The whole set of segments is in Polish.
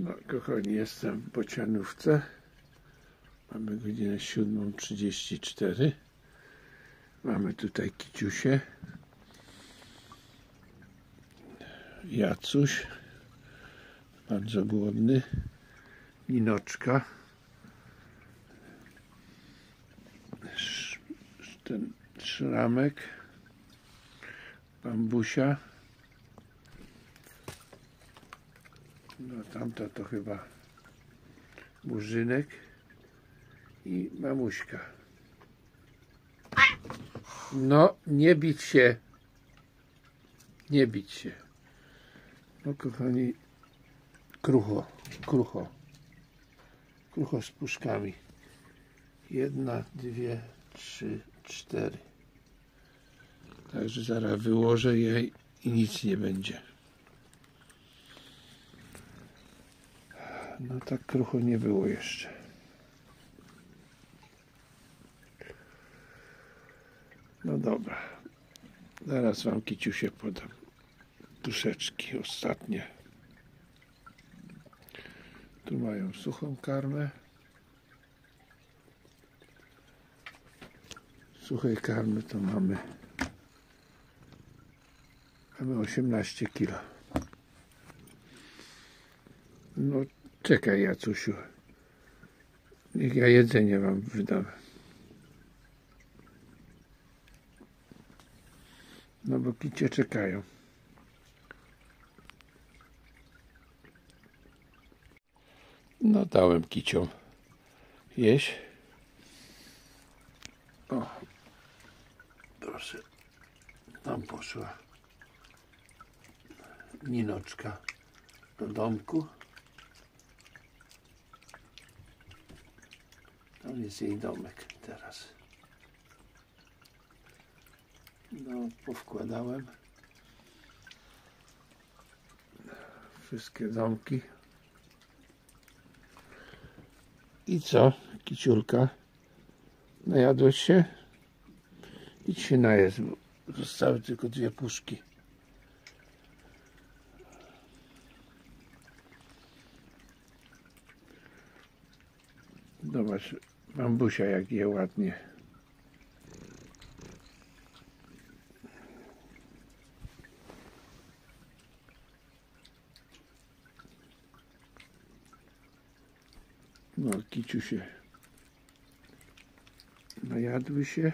No, kochani, jestem w Bocianówce. Mamy godzinę 7:34. Mamy tutaj Kiciusię, Jacuś, bardzo głodny, Ninoczka, ten Szramek, Bambusia, no tamta to chyba Murzynek i mamuśka. No, nie bić się. Nie bić się. No, kochani, krucho z puszkami. 1, 2, 3, 4. Także zaraz wyłożę je i nic nie będzie. No tak krucho nie było jeszcze. No dobra. Zaraz wam, Kiciusie, podam tuszeczki ostatnie. Tu mają suchą karmę. Suchej karmy to mamy 18 kg. No czekaj, Jacusiu. Niech ja jedzenie wam wydam. No bo kicie czekają. No dałem kiciom jeść. O, proszę. Tam poszła Ninoczka do domku. Tam jest jej domek teraz. No, powkładałem wszystkie domki. I co, Kiciulka? Najadłeś się? Idź się najedz, bo zostały tylko 2 puszki. Zobacz, Bambusia jak je ładnie. No, Kiciusie najadły się.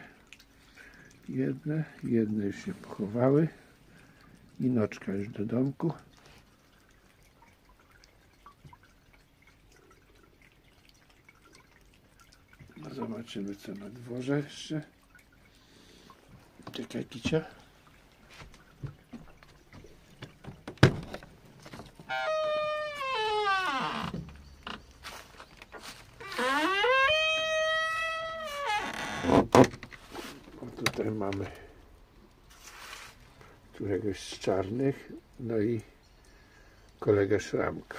Jedne już się pochowały. Ninoczka już do domku. No, zobaczymy, co na dworze jeszcze. Czekaj, Kicia. Tutaj mamy któregoś z czarnych, no i kolegę Szramka.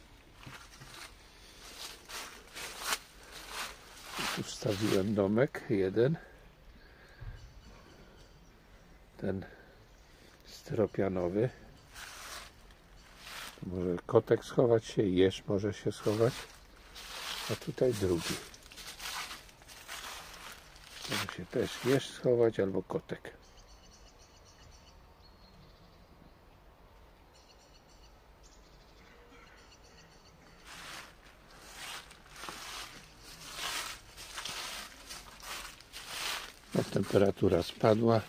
Tu wstawiłem domek jeden, ten styropianowy. Może kotek schować się, jeż może się schować, a tutaj drugi. Może się też jeż schować albo kotek. No, temperatura spadła.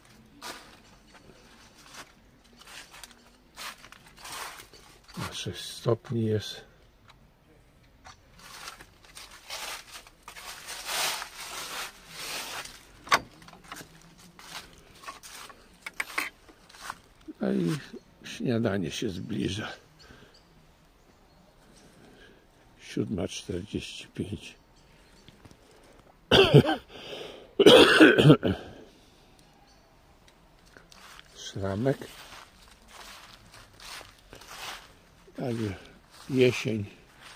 Na 6 stopni jest. No i śniadanie się zbliża. 7:45. Szramek. Ale jesień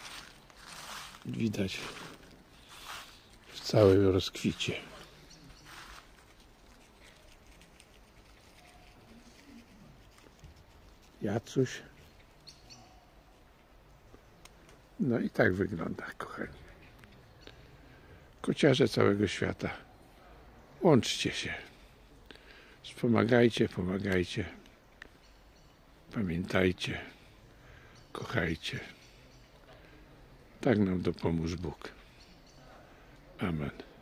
widać w całym rozkwicie. Jacuś. No i tak wygląda, kochani. Kociarze całego świata, łączcie się. Wspomagajcie, pomagajcie. Pamiętajcie, kochajcie. Tak nam dopomóż Bóg. Amen.